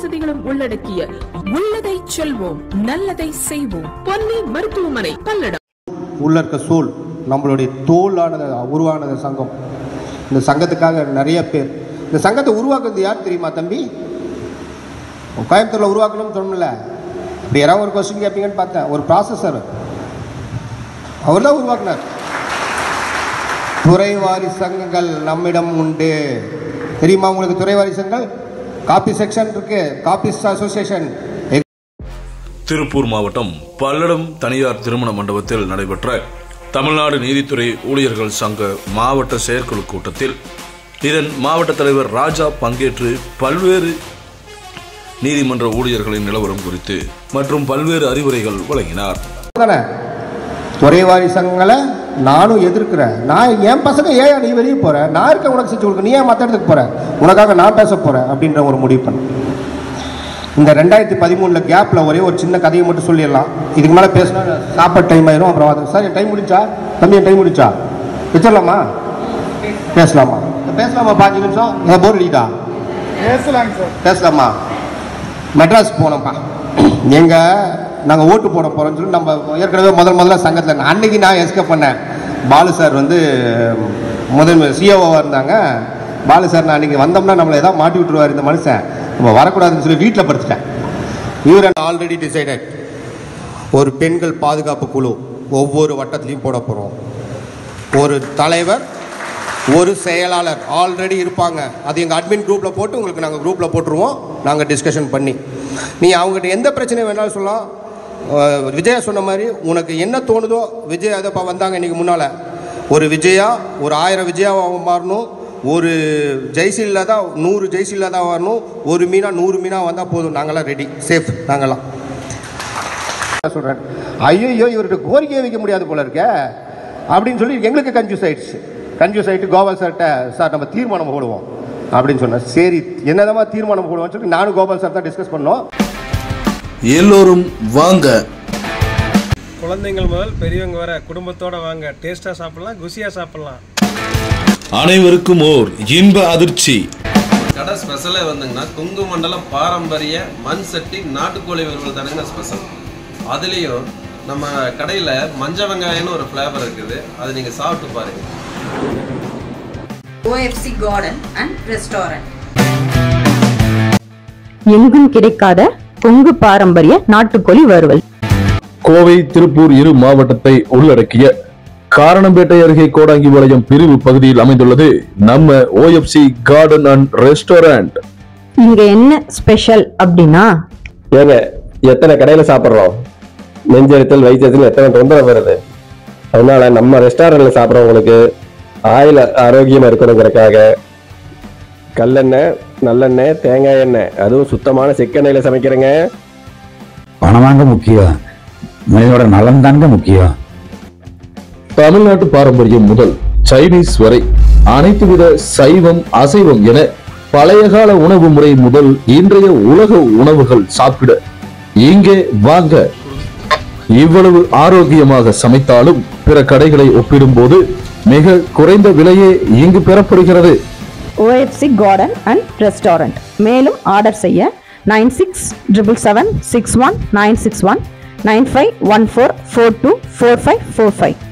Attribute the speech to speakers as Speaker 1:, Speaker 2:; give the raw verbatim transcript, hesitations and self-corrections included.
Speaker 1: வசதிகளும் உள்ளடக்கிய உள்ளதை செல்வோம் நல்லதை செய்வோம் பொன்னி மருத்துவமனை பல்லடம்.
Speaker 2: உள்ள இருக்க சோல் நம்மளுடைய தோலானது உருவானது சங்கம். இந்த சங்கத்துக்காக நிறைய பேர் இந்த சங்கத்தை உருவாக்குறது யார் தெரியுமா தம்பி? கோயம்புத்தூரில் உருவாக்கணும்னு சொன்னல, இப்படி யாராவது ஒரு கொஸ்டின் கேட்பீங்கன்னு பார்த்தேன். ஒரு ப்ராசஸர் அவர் தான் உருவாக்குனார். துறைவாரி சங்கங்கள் நம்மிடம் உண்டு. தெரியுமா உங்களுக்கு துறைவாரி சங்கங்கள்? காப்பி செக்ஷன் இருக்கு, காப்பிஸ் அசோசியேஷன்.
Speaker 3: திருப்பூர் மாவட்டம் பல்லடம் தனியார் திருமண மண்டபத்தில் நடைபெற்ற தமிழ்நாடு நீதித்துறை ஊழியர்கள் சங்க மாவட்ட செயற்குழு கூட்டத்தில் இதன் மாவட்ட தலைவர் ராஜா பங்கேற்று பல்வேறு நீதிமன்ற ஊழியர்களின் நிலவரம் குறித்து மற்றும் பல்வேறு அறிவுரைகள் வழங்கினார்.
Speaker 2: துறைவாரி சங்கங்களை நானும் எதிர்க்கிறேன். நான் என் பசங்க ஏன் நீ வெளியே போற, நான் இருக்க உனக்கு செஞ்சு கொடுக்க, நீ ஏன் மற்ற இடத்துக்கு போற, உனக்காக நான் பேச போறேன் அப்படின்ற ஒரு முடிவு பண்ண. இந்த ரெண்டாயிரத்தி பதிமூணுல கேப்ல ஒரே ஒரு சின்ன கதையை மட்டும் சொல்லிடலாம். இதுக்கு மேலே பேசினா சாப்பாடு டைம் ஆயிரும். அப்புறம் சார் என் டைம் முடிச்சா, தம்பி என் டைம் முடிச்சா வச்சிடலாமா, பேசலாமா பேசலாமா பாஞ்சு நிமிஷம் ஏதாவது போர் அடிக்குதா? பேசலாங்க சார். பேசலாமா? மெட்ராஸ் போனோம்ப்பா. எங்க நாங்கள் ஓட்டு போட போகிறோம்னு சொல்லி நம்ம ஏற்கனவே முதல் முதல்ல சங்கத்தில் அன்னைக்கு நான் எஸ்கேப் பண்ணேன். பாலு சார் வந்து முதல் சிஓவாக இருந்தாங்க. பாலு சார் நான் அன்றைக்கி வந்தோம்னா நம்மளை ஏதாவது மாட்டி விட்டுருவார் இந்த மனுஷன், நம்ம வரக்கூடாதுன்னு சொல்லி வீட்டில் படுத்துட்டேன். இவர் ஆல்ரெடி டிசைடட் ஒரு பெண்கள் பாதுகாப்பு குழு ஒவ்வொரு வட்டத்திலையும் போட போகிறோம். ஒரு தலைவர், ஒரு செயலாளர் ஆல்ரெடி இருப்பாங்க. அது எங்கள் அட்மின் குரூப்பில் போட்டு உங்களுக்கு நாங்கள் குரூப்பில் போட்டுருவோம். நாங்கள் டிஸ்கஷன் பண்ணி நீ அவங்ககிட்ட எந்த பிரச்சனையும் வேணாலும் சொல்லலாம். விஜயா சொன்ன மாதிரி உனக்கு என்ன தோணுதோ, விஜய் அதை வந்தாங்க இன்றைக்கி முன்னால், ஒரு விஜயா ஒரு ஆயிரம் விஜயாவாக மாறணும், ஒரு ஜெய்சீலில் தான் நூறு ஜெய்சீலில் தான் வரணும், ஒரு மீனா நூறு மீனா வந்தால் போதும், நாங்களாம் ரெடி, சேஃப். நாங்களாம் சொல்கிறேன். ஐயோ இவர்கிட்ட கோரிக்கையை வைக்க முடியாது போல இருக்க அப்படின்னு சொல்லி எங்களுக்கு கன்ஃபியூஸ் ஆயிடுச்சு. கன்ஃபியூஸ் ஆகிட்டு கோபால் சார்கிட்ட சார் நம்ம தீர்மானம் போடுவோம் அப்படின்னு சொன்னேன். சரி என்னதமா தீர்மானம் போடுவோம்னு சொல்லி நானும் கோபால் சார் தான் டிஸ்கஸ் பண்ணோம்.
Speaker 3: எல்லோரும் வாங்க,
Speaker 4: குழந்தைகள் முதல் பெரியவங்க வர குடும்பத்தோட வாங்க. டேஸ்டா சாப்பிடலாம், குசியா சாப்பிடலாம்.
Speaker 3: அனைவருக்கும் ஓர் இன்ப அதிர்ச்சி.
Speaker 5: கடை ஸ்பெஷலே வந்துங்கன்னா கொங்கு மண்டலம் பாரம்பரிய மண் சட்டி நாட்டுக்கோழி வறுவல் தானுங்க ஸ்பெஷல். அதுலேயும் நம்ம கடையில் மஞ்ச வெங்காயம்னு ஒரு ஃப்ளேவர் இருக்குது, அது நீங்கள் சாப்பிட்டு பாருங்க.
Speaker 6: O F C Garden and Restaurant.
Speaker 7: எங்கும் கிடைக்காத கொங்கு பாரம்பரிய நாட்டுக்கோழி வறுவல்.
Speaker 8: கோவை திருப்பூர் இரு மாவட்டத்தை உள்ளடக்கிய காரணம்பேட்டை அருகே கோடாங்கிபாளையம் பிரிவு பகுதியில் அமைந்துள்ளது நம்ம O F C Garden and Restaurant.
Speaker 7: இங்க என்ன ஸ்பெஷல் அப்படின்னா,
Speaker 9: ஏங்க எத்தனை கடையில சாப்பிட்றோம், நெஞ்செரித்தல் வயிற்றெரிச்சல் எத்தனை தொந்தரவு வருது. அதனால நம்ம ரெஸ்டாரண்ட்ல சாப்பிட்றவங்களுக்கு ஆயில் ஆரோக்கியமா இருக்கணுங்கிறதுக்காக கல்லெண்ணெய், நல்லெண்ணெய், தேங்காய் எண்ணெய், அதுவும் சுத்தமான செக்கெண்ணெயில சமைக்கிறேங்க.
Speaker 10: பணம் வாங்க முக்கியம், மனிதனோட நலம் தாங்க முக்கியம்.
Speaker 8: தமிழ்நாட்டு பாரம்பரியம் முதல் சைனீஸ் வரை அனைத்து வித சைவம் அசைவம் என பழைய கால உணவு முறை முதல் இன்றைய உலக உணவுகள் சாப்பிட இங்கே வாங்க. இவ்வளவு ஆரோக்கியமாக சமைத்தாலும் பிற கடைகளை ஒப்பிடும் போது மிக குறைந்த விலையே இங்கு பெறப்படுகிறது.
Speaker 7: O F C Garden and Restaurant. மேலும் ஆர்டர் செய்ய nine six triple seven six one nine six one nine five one four four two four five four five.